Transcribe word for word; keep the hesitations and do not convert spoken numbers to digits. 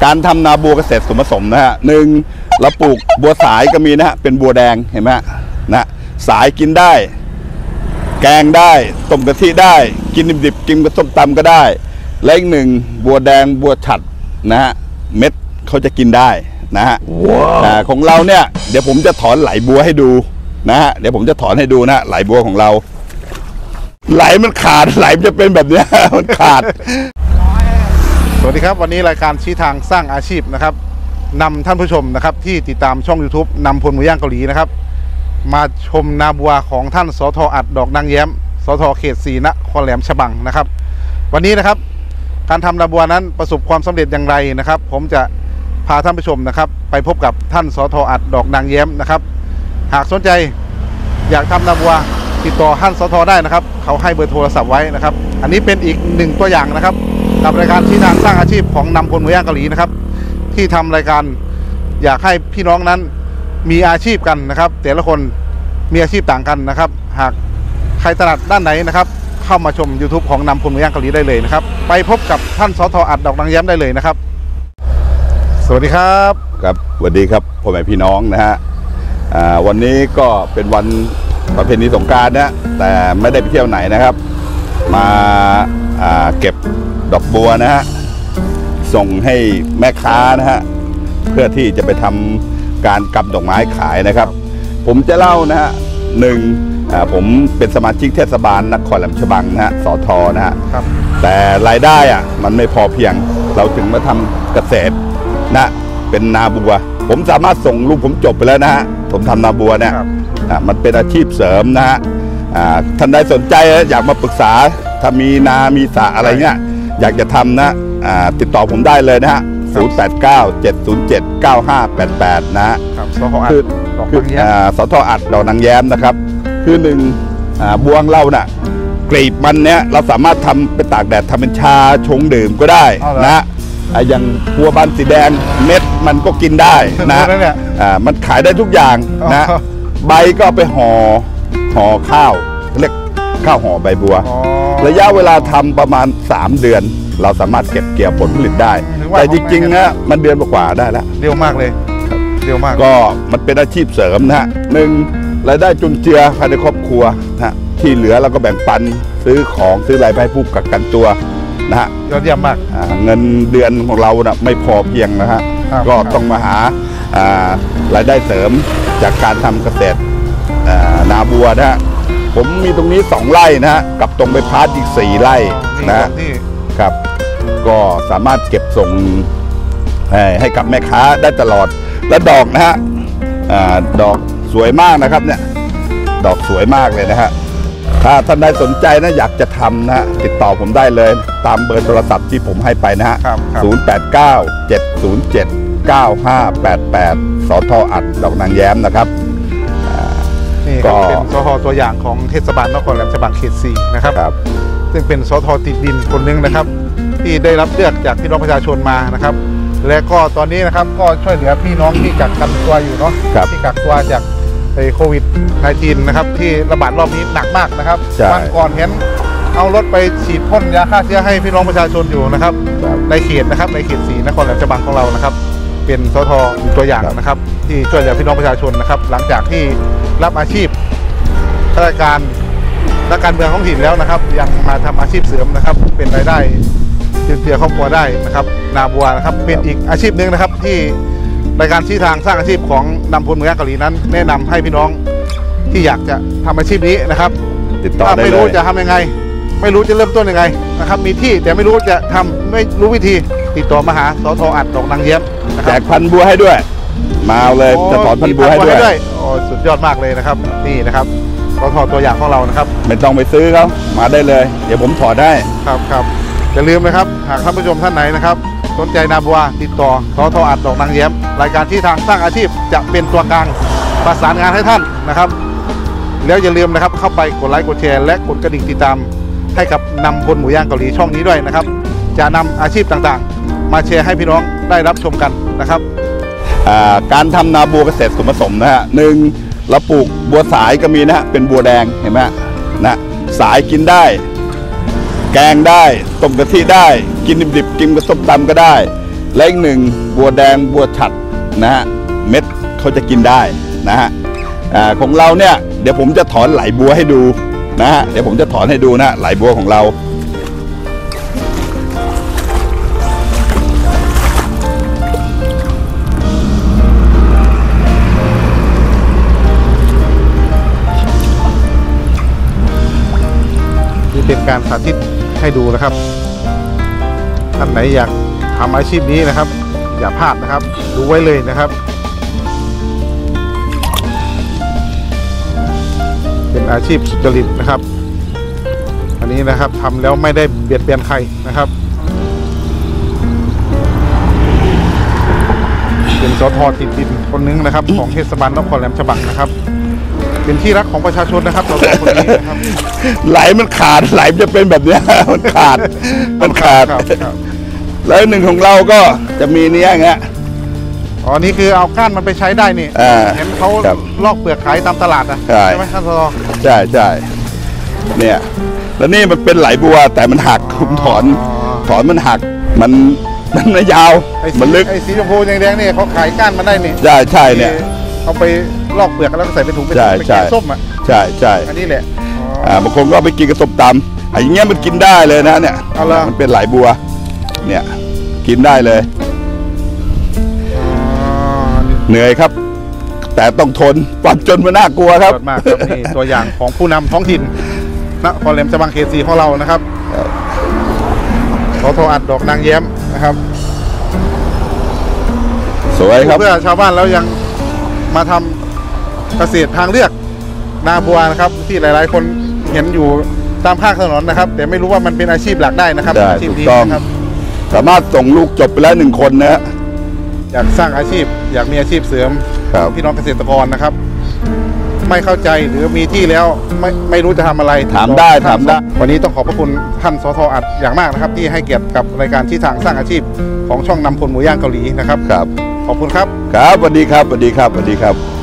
การทำนาบัวเกษตรสมผสมนะฮะหนึ่งเราปลูกบัวสายก็มีนะฮะเป็นบัวแดงเห็นไหมนะสายกินได้แกงได้ต้มกะทิได้กินดิบๆกินกับส้มตำก็ได้และอีกหนึ่งบัวแดงบัวฉัดนะฮะเม็ดเขาจะกินได้นะฮะ wow. ของเราเนี่ยเดี๋ยวผมจะถอนไหลบัวให้ดูนะฮะเดี๋ยวผมจะถอนให้ดูนะไหลบัวของเราไหลมันขาดไหลมันจะเป็นแบบนี้มันขาดสวัสดีครับวันนี้รายการชี้ทางสร้างอาชีพนะครับนำท่านผู้ชมนะครับที่ติดตามช่อง ยูทูบ นำพลหมูย่างเกาหลีนะครับมาชมนาบัวของท่านสท.อัดดอกนางแย้มสท.เขตสี่นครแหลมฉบังนะครับวันนี้นะครับการทำนาบัวนั้นประสบความสำเร็จอย่างไรนะครับผมจะพาท่านผู้ชมนะครับไปพบกับท่านสท.อัดดอกนางแย้มนะครับหากสนใจอยากทำนาบัวติดต่อท่านสท.ได้นะครับเขาให้เบอร์โทรศัพท์ไว้นะครับอันนี้เป็นอีกหนึ่งตัวอย่างนะครับกับรายการชี้ทางสร้างอาชีพของนำพลหมูย่างเกาหลีนะครับที่ทำรายการอยากให้พี่น้องนั้นมีอาชีพกันนะครับแต่ละคนมีอาชีพต่างกันนะครับหากใครถนัดด้านไหนนะครับเข้ามาชม ยูทูบ ของนำพลหมูย่างเกาหลีได้เลยนะครับไปพบกับท่านสท.อัดดอกนางแย้มได้เลยนะครับสวัสดีครับครับสวัสดีครับพ่อแม่พี่น้องนะฮะวันนี้ก็เป็นวันประเพณีสงกรานต์นะแต่ไม่ได้ไปเที่ยวไหนนะครับมาเก็บดอกบัวนะฮะส่งให้แม่ค้านะฮะเพื่อที่จะไปทำการกำดอกไม้ขายนะครับผมจะเล่านะฮะหนึ่งผมเป็นสมาชิกเทศบาลนครแหลมฉบังนะฮะสท.นะฮะแต่รายได้อ่ะมันไม่พอเพียงเราถึงมาทำเกษตรนะเป็นนาบัวผมสามารถส่งลูกผมจบไปแล้วนะฮะผมทำนาบัวเนี่ยมันเป็นอาชีพเสริมนะฮะท่านใดสนใจอยากมาปรึกษาถ้ามีนามีสระอะไรเงี้ยอยากจะทำนะติดต่อผมได้เลยนะฮะศูนย์ แปด เก้า เจ็ด ศูนย์ เจ็ด เก้า ห้า แปด แปดนะฮะคือคือสท.อัดดอกนางแย้มนะครับคือหนึ่งบัวเราน่ะกลีบมันเนี้ยเราสามารถทำเป็นตากแดดทำเป็นชาชงดื่มก็ได้นะอย่างบัวบานสีแดงเม็ดมันก็กินได้นะมันขายได้ทุกอย่างนะใบก็ไปห่อห่อข้าวเรียกข้าวห่อใบบัวระยะเวลาทำประมาณสามเดือนเราสามารถเก็บเกี่ยวผลผลิตได้แต่จริงๆนะมันเดือนกว่าได้แล้วเร็วมากเลยเร็วมากก็มันเป็นอาชีพเสริมนะฮะหนึ่งรายได้จุนเจือภายในครอบครัวนะที่เหลือเราก็แบ่งปันซื้อของซื้ออะไรไปให้ผู้กักกันตัวนะฮะยอดเยี่ยมมากเงินเดือนของเรานะไม่พอเพียงนะฮะก็ต้องมาหารายได้เสริมจากการทำเกษตรนาบัวนะฮะผมมีตรงนี้สองไร่นะฮะกับตรงไปพาร์ทอีกสี่ไร่นะครับก็สามารถเก็บส่งให้กับแม่ค้าได้ตลอดและดอกนะฮะดอกสวยมากนะครับเนี่ยดอกสวยมากเลยนะฮะถ้าท่านใดสนใจนะอยากจะทำนะติดต่อผมได้เลยตามเบอร์โทรศัพท์ที่ผมให้ไปนะฮะศูนย์ แปด เก้า เจ็ด ศูนย์ เจ็ด เก้า ห้า แปด แปดสท.อัดดอกนางแย้มนะครับนี่ก็เป็นสท.ตัวอย่างของเทศบาลนครแหลมฉบังเขตสี่นะครับซึ่งเป็นสท.ติดดินคนหนึ่งนะครับที่ได้รับเลือกจากพี่น้องประชาชนมานะครับและก็ตอนนี้นะครับก็ช่วยเหลือพี่น้องที่กักกันตัวอยู่เนาะที่กักตัวจากโควิด สิบเก้า นะครับที่ระบาดรอบนี้หนักมากนะครับวันก่อนเห็นเอารถไปฉีดพ่นยาฆ่าเชื้อให้พี่น้องประชาชนอยู่นะครับในเขตนะครับในเขตสี่นครแหลมฉบังของเรานะครับเป็นสท.ตัวอย่างนะครับที่ช่วยเหลือพี่น้องประชาชนนะครับหลังจากที่รับอาชีพข้าราชการและการเมืองท้องถิ่นแล้วนะครับยังมาทำอาชีพเสริมนะครับเป็นรายได้จุนเจือครอบครัวได้นะครับนาบัวนะครับเป็นอีกอาชีพหนึ่งนะครับที่รายการชี้ทางสร้างอาชีพของนำพลหมูย่างเกาหลีนั้นแนะนำให้พี่น้องที่อยากจะทำอาชีพนี้นะครับติดต่อได้เลยไม่รู้จะทำยังไงไม่รู้จะเริ่มต้นยังไงนะครับมีที่แต่ไม่รู้จะทำไม่รู้วิธีติดต่อมาหาสท.อัดดอกนางแย้มแจกพันบัวให้ด้วยมาเลยจะถอนพันบัวให้ด้วยโอ้สุดยอดมากเลยนะครับนี่นะครับสท.ตัวอย่างของเรานะครับไม่ต้องไปซื้อเขามาได้เลยเดี๋ยวผมถอดได้ครับครับอย่าลืมนะครับหากท่านผู้ชมท่านไหนนะครับสนใจนาบัวติดต่อสท.อัดดอกนางแย้มรายการที่ทางสร้างอาชีพจะเป็นตัวกลางประสานงานให้ท่านนะครับแล้วอย่าลืมนะครับเข้าไปกดไลค์กดแชร์และกดกระดิ่งติดตามให้กับนำพลหมูย่างเกาหลีช่องนี้ด้วยนะครับจะนำอาชีพต่างๆมาแชร์ให้พี่น้องได้รับชมกันนะครับการทำนาบัวเกษตรสมผสมนะฮะหนึ่งเราปลูกบัวสายก็มีนะฮะเป็นบัวแดงเห็นไหมนะสายกินได้แกงได้ต้มกะทิได้กินดิบๆกินกับส้มตำก็ได้และอีกหนึ่งบัวแดงบัวฉัดนะฮะเม็ดเขาจะกินได้นะฮะอ่าของเราเนี่ยเดี๋ยวผมจะถอนไหลบัวให้ดูนะฮะเดี๋ยวผมจะถอนให้ดูนะไหลบัวของเรานี่เป็นการสาธิตให้ดูนะครับท่านไหนอยากทำอาชีพนี้นะครับอย่าพลาดนะครับดูไว้เลยนะครับเป็นอาชีพสุจริตนะครับอันนี้นะครับทำแล้วไม่ได้เบียดเบียนใครนะครับเป็นสทติดดินคนนึงนะครับของเทศบาลนครแหลมฉบังนะครับเป็นที่รักของประชาชนนะครับสทคนนี้นะครับไหลมันขาดไหลมันจะเป็นแบบเนี้ย มันขาดมันขาดครับครับแล้วหนึ่งของเราก็จะมีเนี้ยอย่างเงี้ยอ๋อนี่คือเอาก้านมันไปใช้ได้นี่อ่าเห็นเขาครับลอกเปลือกขายตามตลาดนะใช่ไหมท่านสทใช่ใช่เนี่ยแล้วนี่มันเป็นไหลบัวแต่มันหักผมถอนถอนมันหักมันมันไม่ยาวไอ้สีมันลึกไอ้สีชมพูแดงๆนี่เขาขายก้านมันได้นี่ใช่ใช่เนี่ยเอาไปลอกเปลือกแล้วก็ใส่เป็นถุงเป็นใช่เป็นใช่แกงส้มอ่ะใช่ใช่อันนี้แหละอ๋ออ่าบางคนก็เอาไปกินกับส้มตำไอ้อย่างเงี้ยมันกินได้เลยนะเนี่ยเอาเหรอมันเป็นไหลบัวเนี่ยกินได้เลยอ๋อนี่เหนื่อยครับ แต่ต้องทนความจนมันน่ากลัวครับยอดมากครับนี่ตัวอย่างของผู้นำท้องถิ่นนครแหลมฉบังเขตสี่ของเรานะครับสทอัดดอกนางแย้มนะครับสวยครับเพื่อชาวบ้านแล้วยังมาทำเกษตรทางเลือกนาบัวนะครับ ที่หลาย ๆ คนเห็นอยู่ตามข้างถนนนะครับ แต่ไม่รู้ว่ามันเป็นอาชีพหลักได้นะครับได้อาชีพถูกนี้ต้องนะครับสามารถส่งลูกจบไปแล้วหนึ่งคนนะฮะอยากสร้างอาชีพ อยากมีอาชีพเสริมครับพี่น้องเกษตรกรนะครับ ไม่เข้าใจหรือมีที่แล้วไม่ไม่รู้จะทำอะไรถามได้ถามได้วันนี้ต้องขอบพระคุณท่านสทอัดอย่างมากนะครับ ที่ให้เกียรติกับรายการชี้ทางสร้างอาชีพของช่องนำพลหมูย่างเกาหลีนะครับครับขอบคุณครับครับสวัสดีครับสวัสดีครับสวัสดีครับ